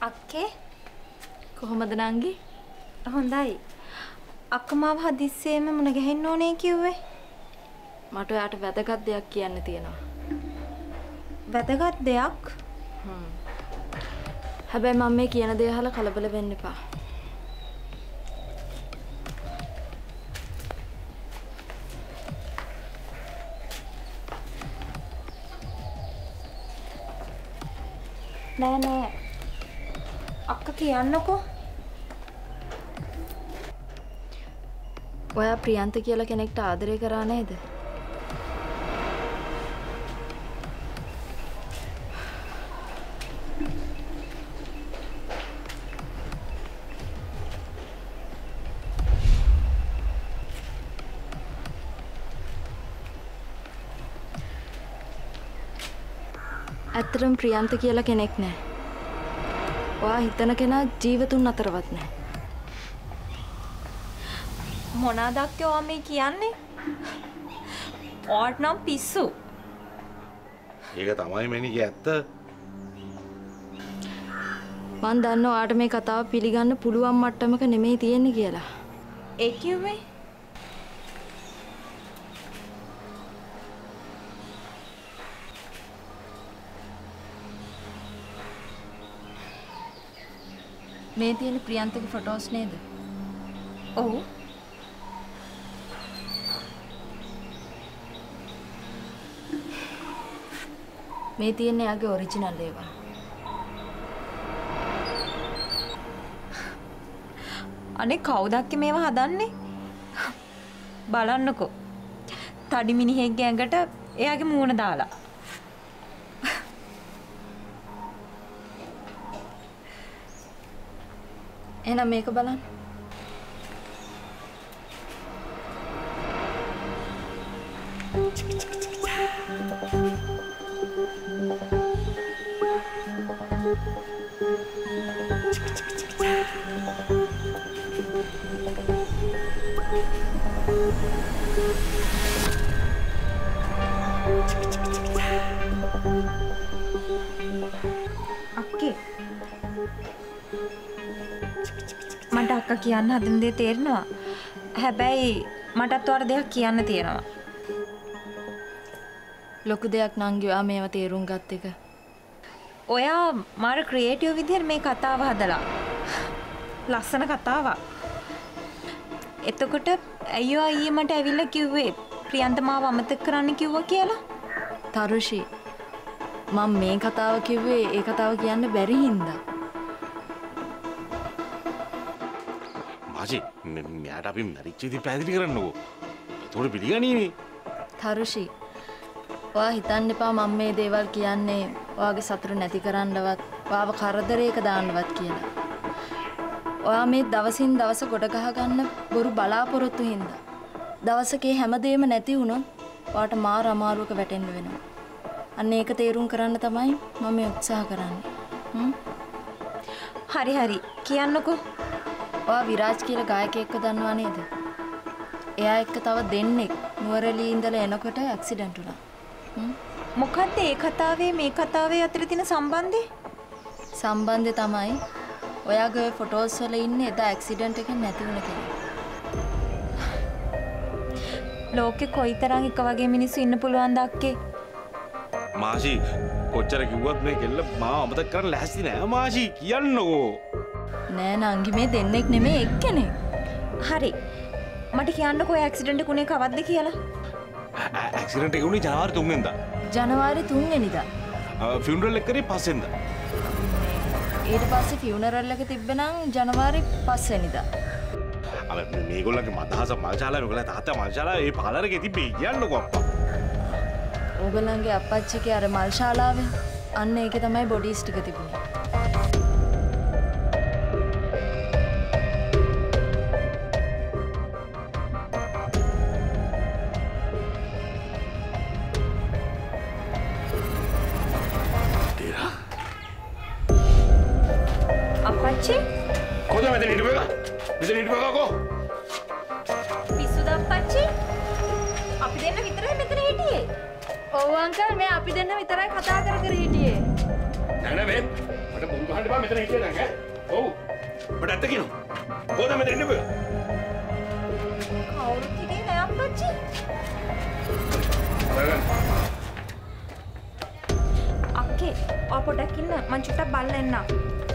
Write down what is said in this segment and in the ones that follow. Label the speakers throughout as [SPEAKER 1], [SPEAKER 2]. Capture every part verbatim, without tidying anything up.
[SPEAKER 1] අක්කේ
[SPEAKER 2] කොහොමද නංගි?
[SPEAKER 1] හොඳයි. අක්කා මාව හදිස්සියෙම මුණ ගැහෙන්න ඕනේ කිව්වේ.
[SPEAKER 2] මට ඔයාට වැදගත් දෙයක් කියන්න තියෙනවා.
[SPEAKER 1] වැදගත් දෙයක්?
[SPEAKER 2] හ්ම්. හැබැයි මම මේ කියන දේ අහලා කලබල වෙන්න එපා.
[SPEAKER 1] නෑ නෑ. අක්කා කියන්නකෝ.
[SPEAKER 2] ඔයා ප්‍රියන්ත කියලා කෙනෙක්ට ආදරය කරා නේද? ඇත්තටම ප්‍රියන්ත කියලා කෙනෙක් නෑ. ඔයා හිතන කෙනා ජීවතුන් අතරවත් නෑ.
[SPEAKER 1] මොනවාද අක්කේ ඔයා මේ කියන්නේ? ඔයාට නම් පිස්සු.
[SPEAKER 3] ඒක තමයි මැනිකේ ඇත්ත.
[SPEAKER 2] මං දන්නවා ඔයාට මේ කතාව පිළිගන්න පුළුවන් මට්ටමක නෙමෙයි තියෙන්නේ කියලා.
[SPEAKER 1] ඒ කිව්වේ?
[SPEAKER 2] මේ තියෙන ප්‍රියන්තගේ ෆොටෝස් නේද?
[SPEAKER 1] ඔව්.
[SPEAKER 2] මේ තියෙන එයාගේ ඔරිජිනල් ඒවා.
[SPEAKER 1] අනේ කවුද අක්කේ මේවා හදන්නේ? බලන්නකෝ. තඩි මිනිහෙක්ගේ ඇඟට එයාගේ මූණ දාලා.
[SPEAKER 2] එහෙනම් මේක බලන්න.
[SPEAKER 1] අක්කේ මට අක්කා කියන්න හදන දේ තේරෙනවා. හැබැයි මටත් ඔයාලට දෙයක් කියන්න තියෙනවා.
[SPEAKER 2] ලොකු දෙයක් නංගි ඔයා මේව තේරුම් ගත් එක.
[SPEAKER 1] ඔයා මාර ක්‍රියේටිව් විදිහට මේ කතාව හදලා. ලස්සන කතාවක්. එතකොට අයියෝ අයියේ මට ඇවිල්ලා කිව්වේ ප්‍රියන්ත මාව අමතක කරන්න කිව්වා කියලා.
[SPEAKER 2] තරුෂි මම මේ කතාව කිව්වේ ඒ කතාව කියන්න බැරි හින්දා.
[SPEAKER 3] මාජි මෙයාට අපි මැරිච්ච ඉතින් පැහැදිලි කරන්නකෝ. ඒතකොට පිළිගනීනේ.
[SPEAKER 2] තරුෂි ඔයා හිතන්න එපා මම මේ දේවල් කියන්නේ ඔයාගේ සතුට නැති කරන්නවත් ඔයාව කරදරයක දාන්නවත් කියලා. ඔයා මේ දවසින් දවස ගොඩ ගහ ගන්න බොරු බලාපොරොත්තු හින්දා දවසකේ හැමදේම නැති වුණොත් ඔයාට මාර අමාරුවක වැටෙන්න වෙනවා. අන්න ඒක තේරුම් කරන්න තමයි මම මේ උත්සාහ කරන්නේ. හ්ම්.
[SPEAKER 1] හරි හරි කියන්නකෝ.
[SPEAKER 2] ඔයා විරාජ් කියලා ගායකයෙක්ව දන්නවා නේද? එයා එක්ක තව දෙන්නෙක් නුවරඑළිය ඉඳලා එනකොට ඇක්සිඩන්ට් වුණා. හ්ම්.
[SPEAKER 1] මොකද්ද ඒ කතාවේ මේ කතාවේ අතර තියෙන සම්බන්ධය?
[SPEAKER 2] සම්බන්ධය තමයි ඔයාගේ ෆොටෝස් වල ඉන්නේ එදා ඇක්සිඩන්ට් එකෙන් නැති වුණ කෙනෙක්.
[SPEAKER 1] ලෝකෙ කොයිතරම් එක වගේ මිනිස්සු ඉන්න පුළුවන්ද අක්කේ?
[SPEAKER 3] මාෂි කොච්චර කිව්වත් මේ කෙල්ල මාව අමතක කරන්න ලෑස්ති නෑ මාෂි කියන්නකෝ.
[SPEAKER 2] නෑ නංගි මේ දෙන්නෙක් නෙමෙයි එක්කෙනෙක්.
[SPEAKER 1] හරි. මට කියන්නකෝ ඇක්සිඩන්ට් එක උනේ කවද්ද කියලා?
[SPEAKER 3] ඇක්සිඩන්ට් එක උනේ ජනවාරි තුන් වෙනිදා.
[SPEAKER 2] ජනවාරි තුන් වෙනිදා.
[SPEAKER 3] ෆියුනරල් එක කරේ පස් වෙනිදා.
[SPEAKER 2] ඊට පස්සේ ෆියුනරල් එක තිබ්බනම් ජනවාරි පස් වෙනිදා.
[SPEAKER 3] අර මේගොල්ලන්ගේ මදහස මල්චාලා මේගොල්ලෝ තාත්තා මල්චාලා ඒ පාලර් එකේ තිබ්බේ කියන්නකෝ අප්පා.
[SPEAKER 2] ඕගොල්ලන්ගේ අප්පච්චිගේ අර මල් ශාලාවේ අන්න ඒකේ තමයි බොඩිස් ටික තිබුණේ.
[SPEAKER 1] අප්පච්චි
[SPEAKER 3] කොහොමද මෙතන හිටපෙක? මෙතන හිටපෙකකෝ.
[SPEAKER 1] පිස්සුද අප්පච්චි? අපි දෙන්න විතරයි මෙතන හිටියේ.
[SPEAKER 2] ඔව් අංකල් මේ අපි දෙන්න විතරයි කතා කර කර හිටියේ.
[SPEAKER 3] නෑ නෑ මේ මට මුරු ගහන්න බෑ මෙතන හිටියේ නැහැ. ඔව්. මට ඇත්ත කියනවා. කොහොමද මෙතන ඉන්නේ බෑ?
[SPEAKER 1] කවුරුත් හිටියේ නෑ අප්පච්චි. අක්කේ ඔය පොඩ්ඩක් ඉන්න මං චුට්ටක් බලලා එන්නම්.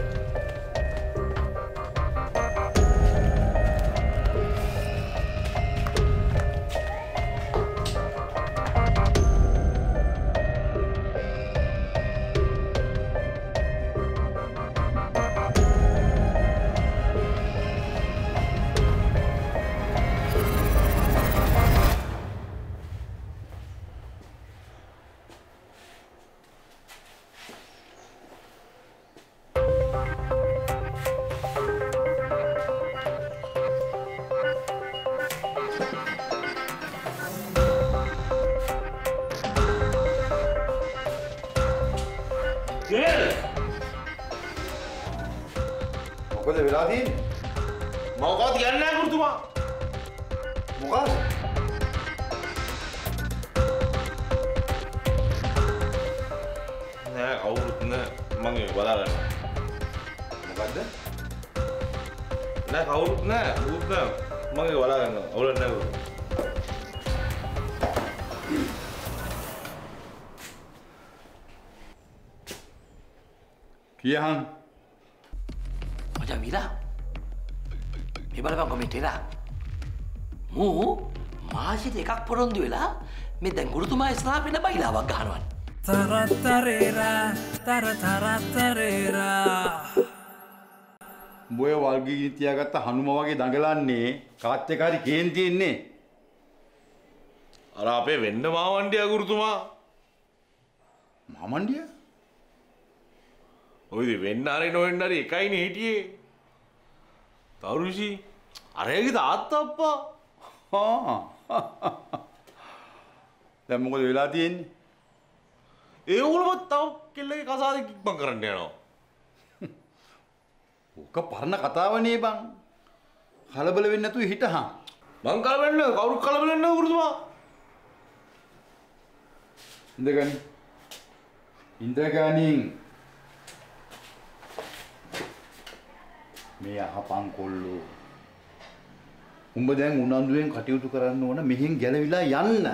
[SPEAKER 4] මොකද වෙලා තියෙන්නේ?
[SPEAKER 3] මොකක්ද කියන්නේ නැහැ ගුරුතුමා.
[SPEAKER 4] මොකක්ද?
[SPEAKER 3] නෑ කවුරුත් නෑ මම ඒක බලාගන්න.
[SPEAKER 4] මොකද්ද?
[SPEAKER 3] නෑ කවුරුත් නෑ කවුරුත් නෑ මම ඒක බලාගන්න. අවුලක් නෑ ගුරුතුමා.
[SPEAKER 4] කියහන්
[SPEAKER 5] මචං විලා මේ බලපන් කොමෙන්ට් එක. මූ මාසිට එකක් පොරොන්දු වෙලා මේ දැන් ගුරුතුමා ඉස්ලාම් වෙන බයිලාවක් ගහනවා.
[SPEAKER 6] තරතරේරා තරතරතරේරා
[SPEAKER 4] බොය වල්ගී තියාගත්ත හනුම වගේ දඟලන්නේ කාත් එක හරි කේන්ති ඉන්නේ.
[SPEAKER 3] අර අපේ වෙන්න මාවණ්ඩිය ගුරුතුමා.
[SPEAKER 4] මාමණ්ඩිය?
[SPEAKER 3] ඔයද වෙන්න හරි නොවෙන්න හරි එකයිනේ හිටියේ. තරුෂි අරයාගේ තාත්තා අප්පා.
[SPEAKER 4] හා. දැන් මොකද වෙලා තියෙන්නේ?
[SPEAKER 3] ඒගොල්ලෝ තව කෙල්ලගේ කසාද කික්මන් කරන්න යනවා.
[SPEAKER 4] ඕක පරණ කතාවනේ බං. කලබල වෙන්නේ නැතුව හිටහන්.
[SPEAKER 3] මං කලබල වෙන්නේ කවුරු කලබල වෙන්නේ ගුරුතුමා.
[SPEAKER 4] ඉඳගනි. ඉඳගනින්. මේ අහපන් කොල්ලෝ. උඹ දැන් උනන්දුවෙන් කටයුතු කරන්න ඕන මෙහෙන් ගැලවිලා යන්න.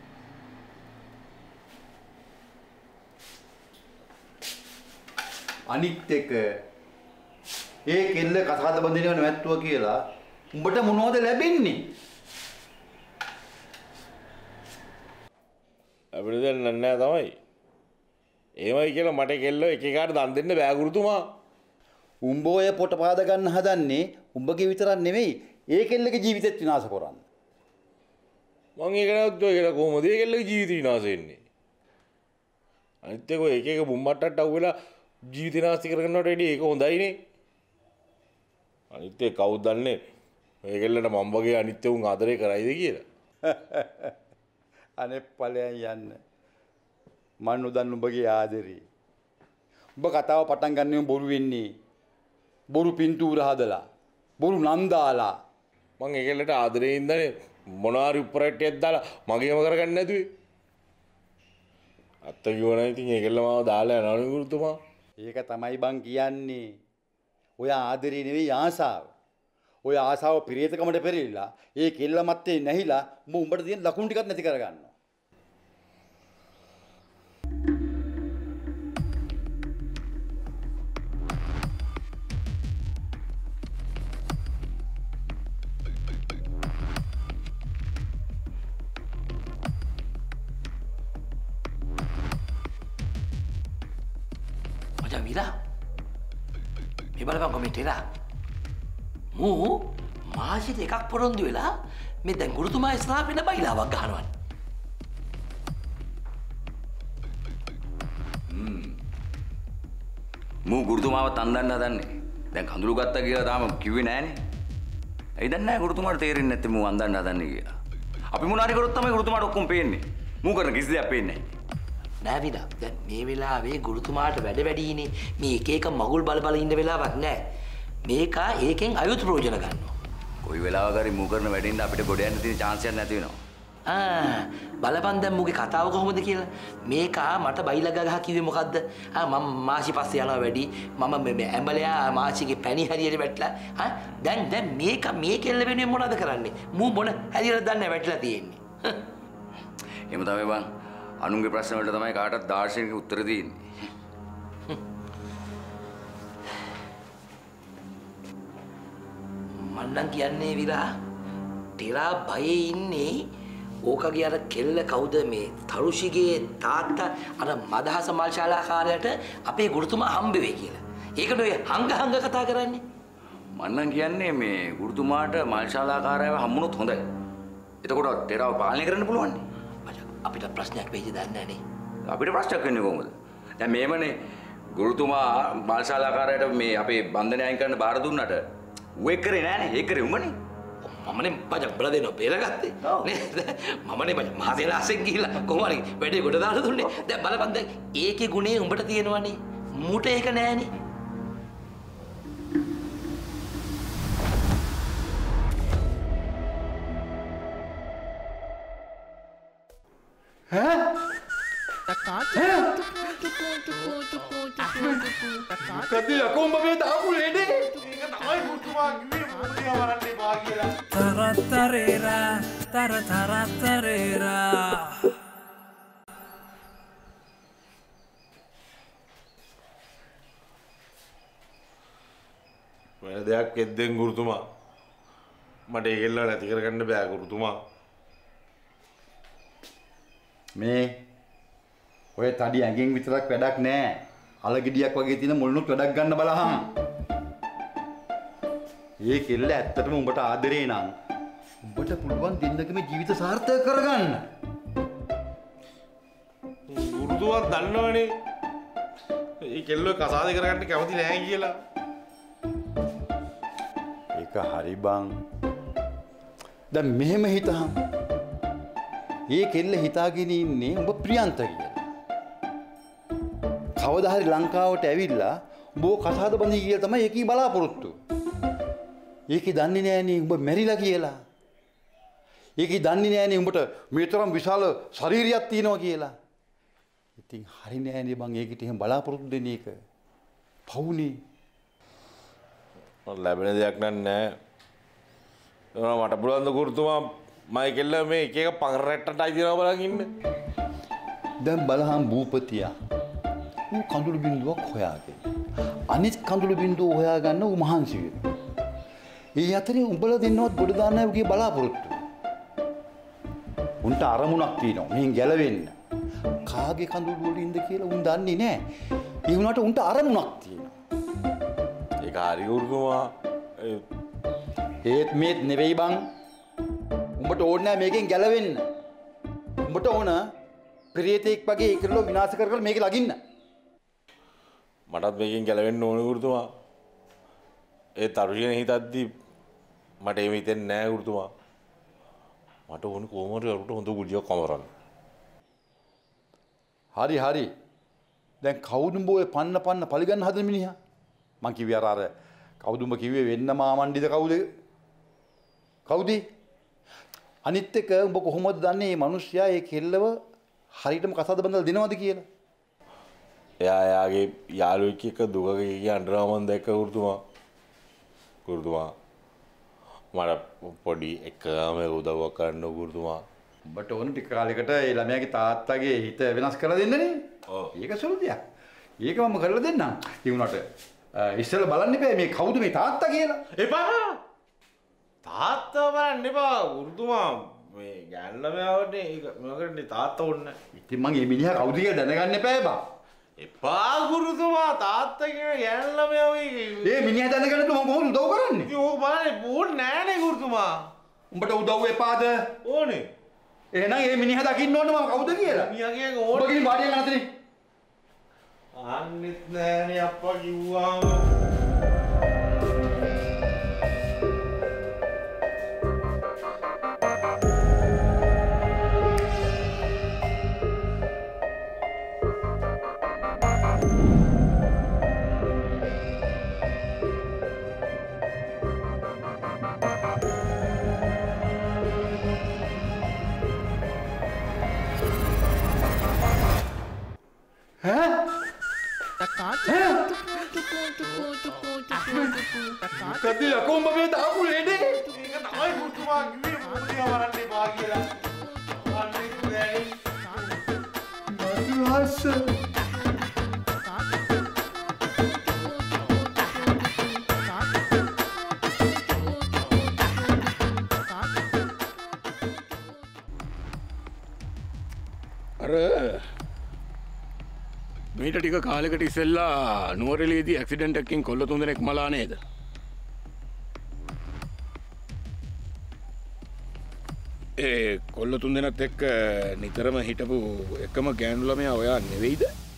[SPEAKER 4] අනිත් එක ඒ කෙල්ල කසාද බඳිනව නැවැත්තුවා කියලා උඹට මොනවද ලැබෙන්නේ?
[SPEAKER 3] අපිට දැන් නෑ තමයි. එහෙමයි කියලා මට කෙල්ල එක එකාට දන් දෙන්න බෑ ගුරුතුමා.
[SPEAKER 4] උඹ ඔය පොට පාද ගන්න හදන්නේ උඹගේ විතරක් නෙමෙයි ඒ කෙල්ලගේ ජීවිතෙත් විනාශ කරන්න.
[SPEAKER 3] මං ඒක නැවතුවා කියලා කොහොමද ඒ කෙල්ලගේ ජීවිත විනාශ වෙන්නේ? අනිත් එක එක එක බුම්මට්ටට අහුවෙලා ජීවිත විනාශ කරගන්නවට වැඩිය ඒක හොඳයිනේ. අනිත් එක කවුද දන්නේ මේ කෙල්ලට මම වගේ අනිත් උන් ආදරේ කරයිද කියලා.
[SPEAKER 4] අනේ ඵලයන් යන්න. මන් නොදන්න උඹගේ ආදරේ. උඹ කතාව පටන් ගන්නෙම බොරු වෙන්නේ. බොරු පින්තූර හදලා. බොරු නන්දාලා.
[SPEAKER 3] මං ඒ කෙල්ලට ආදරේ ඉඳනේ මොනාරි උපරට්ටියක් දාලා මගේම කරගන්න නැතුවේ. අත්ත කිව්වනම් ඉතින් ඒ කෙල්ල මාව දාලා යනවනේ ගුරුතුමා.
[SPEAKER 4] ඒක තමයි බං කියන්නේ. ඔය ආදරේ නෙවෙයි ආසාව. ඔය ආසාව පිරියතකමට පෙරෙලා ඒ කෙල්ල මැත්තේ නැහිලා උඹ උඹට තියෙන ලකුණු ටිකක් නැති කරගන්නවා.
[SPEAKER 5] මචං විලා මේ බලපන් කොමෙන්ට් එක. මූ මාසිට එකක් පොරොන්දු වෙලා මේ දැන් ගුරුතුමා ඉස්ලාම් වෙන බයිලාවක් ගහනවා.
[SPEAKER 7] මූ ගුරුතුමාව තන්දන්න හදන්නේ. දැන් කඳුළු ගත්තා කියලා තාම කිව්වේ නෑනේ. ඇයි දන්නේ නැහැ ගුරුතුමාට තේරෙන්නේ නැත්තේ මූ අන්දන්න හදන්නේ කියලා. අපි මොනාරි කරොත් තමයි ගුරුතුමාට ඔක්කොම පේන්නේ. මූ කරන කිසි දෙයක් පේන්නේ නැහැ.
[SPEAKER 5] නෑ විලා දැන් මේ වෙලාවේ ගුරුතුමාට වැඩ වැඩිනේ. මේ එක එක මගුල් බල බල ඉන්න වෙලාවක් නෑ. මේක ඒකෙන් අයුතු ප්‍රයෝජන ගන්නවා.
[SPEAKER 7] කොයි වෙලාවක හරි මූ කරන වැඩෙන් අපිට ගොඩ යන්න තියෙන chance එකක් නැති වෙනවා.
[SPEAKER 5] ආ බලපන් දැන් මුගේ කතාව කොහොමද කියලා. මේක මට බයිලා ගහ කිව්වේ මොකද්ද? ආ මම මාසි පස්සේ යනවා වැඩි. මම මේ ඇඹලයා මාසිගේ පැණි හරියට වැටලා. ආ දැන් දැන් මේක මේ කෙල්ල වෙනුවෙන් මොනවද කරන්නේ? මූ මොන හරියට දන්නේ වැටලා තියෙන්නේ.
[SPEAKER 7] එහෙම තමයි බං. අනුන්ගේ ප්‍රශ්න වලට තමයි කාටවත් දාර්ශනික උත්තර දෙන්නේ.
[SPEAKER 5] මන්නම් කියන්නේ විලා ටිරා බයේ ඉන්නේ ඕකගේ අර කෙල්ල කවුද මේ තරුෂිගේ තාත්තා අර මදහස මල් ශාලාකාරයට අපේ ගුරුතුමා හම්බ වෙයි කියලා. ඒකට ඔය හංග හංග කතා කරන්නේ.
[SPEAKER 7] මන්නම් කියන්නේ මේ ගුරුතුමාට මල් ශාලාකාරයව හම්බුනොත් හොඳයි. එතකොට ටෙරාව පාලනය කරන්න පුළුවන් නේ.
[SPEAKER 5] අපිට ප්‍රශ්නයක් වෙයිද දන්නේ නැහැ නේ.
[SPEAKER 7] අපිට ප්‍රශ්නයක් වෙන්නේ කොහොමද? දැන් මේමනේ ගුරුතුමා මල් ශාලාකාරයට මේ අපේ බන්ධනය අයින් කරන්න බාර දුන්නට ඌ ඒක කරේ නෑනේ. ඒක කරේ උඹනේ.
[SPEAKER 5] මමනේ බජක් බල දෙනවා බේරගත්තේ නේද? මමනේ බජ මහසෙලාසෙන් ගිහිල්ලා කොහොම හරි වැඩේ කොට දාලා දුන්නේ. දැන් බලපන් දැන් ඒකේ ගුණේ උඹට තියෙනවනේ. මූට ඒක නෑනේ.
[SPEAKER 4] ඈ? කදී අකොම්බ මේ දාපු ලෙඩේ. ඒක තමයි පුතුමා කිව්වේ මොනියා වරන්න එපා කියලා.
[SPEAKER 6] Taratarera, taratarera.
[SPEAKER 3] වෙන දෙයක් එද්දෙන් ගුරුතුමා. මට ඒකෙල්ල නැති කරගන්න බෑ ගුරුතුමා.
[SPEAKER 4] මේ ඔය තඩි ඇඟෙන් විතරක් වැඩක් නෑ. අලගෙඩියක් වගේ තියෙන මුළුණුත් වැඩක් ගන්න බලහන්. ඒ කෙල්ල ඇත්තටම උඹට ආදරේ නම් උඹට පුළුවන් දෙන්නකම ජීවිත සාර්ථක කරගන්න.
[SPEAKER 3] ගුරුතුමා දන්නවනේ. ඒ කෙල්ල කසාද කරගන්න කැමති නෑ කියලා.
[SPEAKER 4] ඒක හරි බං. දැන් මෙහෙම හිතහන්. ඒ කෙල්ල හිතාගෙන ඉන්නේ උඹ ප්‍රියන්ත කියලා. කවදා හරි ලංකාවට ඇවිල්ලා උඹව කසාද බඳී කියලා තමයි ඒකී බලාපොරොත්තු. ඒකී දන්නේ නෑනේ උඹ මැරිලා කියලා. ඒකී දන්නේ නෑනේ උඹට මේ තරම් විශාල ශරීරයක් තියෙනවා කියලා. ඉතින් හරි නෑනේ බං ඒකිට එහෙම බලාපොරොත්තු දෙන එක. පවුනේ.
[SPEAKER 3] මට ලැබෙන දෙයක් නෑ. මට පුළුවන් ද ගුරුතුමා මයි කෙල්ල මේ එක එක පංරැට්ටට අයිතිනවා බලන් ඉන්න.
[SPEAKER 4] දැන් බලහන් භූපතියා. ඌ කඳුළු බින්දුවක් හොයාගෙන. අනිත් කඳුළු බින්දුව හොයාගන්න ඌ මහන්සි වෙනවා. ඒ අතරේ උඹලා දෙන්නවත් ගොඩ දාන්නයි උගේ බලාපොරොත්තු. උන්ට අරමුණක් තියෙනවා. මෙහෙන් ගැලවෙන්න. කාගේ කඳුළු වලින්ද කියලා උන් දන්නේ නැහැ. ඒ වුණාට උන්ට අරමුණක් තියෙනවා.
[SPEAKER 3] ඒක හරි ගුරුතුමා.
[SPEAKER 4] ඒත් මේත් නෙවෙයි බං. උඹට ඕනේ නැහැ මේකෙන් ගැලවෙන්න. උඹට ඕන ප්‍රේතෙක් වගේ ඒකලෝ විනාශ කර කර මේක ලගින්න.
[SPEAKER 3] මටත් මේකෙන් ගැලවෙන්න ඕනේ ගුරුතුමා. ඒ තරුෂියන හිතද්දි මට එහෙම හිතෙන්නේ නැහැ ගුරුතුමා. මට ඕනේ කොහොම හරි අරුට හොඳ ගුලියක් අමරන්න.
[SPEAKER 4] හරි හරි. දැන් කවුද උඹ ඔය පන්න පන්න පරිගන්න හදන මිනිහා? මං කිව්වේ අර අර කවුද උඹ කිව්වේ වෙන්න මාමණ්ඩිද කවුද? කවුද? අනිත් එක උඹ කොහොමද දන්නේ මේ මිනිස්සයා ඒ කෙල්ලව හරියටම කසාද බඳලා දෙනවද කියලා?
[SPEAKER 3] එයා එයාගේ යාළුවෙක් එක්ක දුකක ගිය අඬනවා මම දැක්ක ගුරුතුමා. ගුරුතුමා මට පොඩි එකම උදව්වක් කරන්න ගුරුතුමා.
[SPEAKER 4] උඹට ඕන ටික කාලයකට ඒ ළමයාගේ තාත්තගේ හිත වෙනස් කරලා දෙන්නනේ. ඔව්. ඒක සුළු දෙයක්. ඒක මම කරලා දෙන්නම්. ඒ වුණාට ඉස්සෙල්ලා බලන්න එපා මේ කවුද මේ තාත්තා කියලා.
[SPEAKER 3] එපා. තාත්තා බලන්න එපා ගුරුතුමා. මේ ගෑන්ලමයාවට ඒක මොකටද තාත්තා ඕනේ.
[SPEAKER 4] ඉතින් මං මේ මිනිහා කවුද කියලා දැනගන්න එපා බා.
[SPEAKER 3] එපා ගුරුතුමා තාත්තා කියන ගෑන්ලමයා වෙයි.
[SPEAKER 4] ඒ මිනිහා දැනගන්නත් මම කොහොමද උදව් කරන්නේ?
[SPEAKER 3] ඉතින් ඕක බලන්න ඕනේ නෑනේ ගුරුතුමා.
[SPEAKER 4] උඹට උදව් එපාද?
[SPEAKER 3] ඕනේ.
[SPEAKER 4] එහෙනම් මේ මිනිහා දකින්න ඕනේ මම කවුද කියලා.
[SPEAKER 3] මිනිහාගේ ඕනේ.
[SPEAKER 4] ඔබ ගිහින් වාඩි වෙන්න අතරින්.
[SPEAKER 3] අන්නෙත් නෑනේ අප්පා කිව්වාම.
[SPEAKER 4] මොකද යකෝ උඹ මේ දාපු ලෙඩේ? ඒක තමයි පුතුමා කිව්වේ මොකද වරන්න එපා කියලා. අනේ කුරෑනි. මතුහස.
[SPEAKER 8] අර මීට ටික කාලෙකට ඉස්සෙල්ලා නුවරඑළියේදී ඇක්සිඩන්ට් එකකින් කොල්ල තුන්දෙනෙක් මලා නේද? ඒ කොල්ල තුන්දෙනාත් එක්ක නිතරම හිටපු එකම ගෑනු ළමයා ඔයා නෙවෙයිද?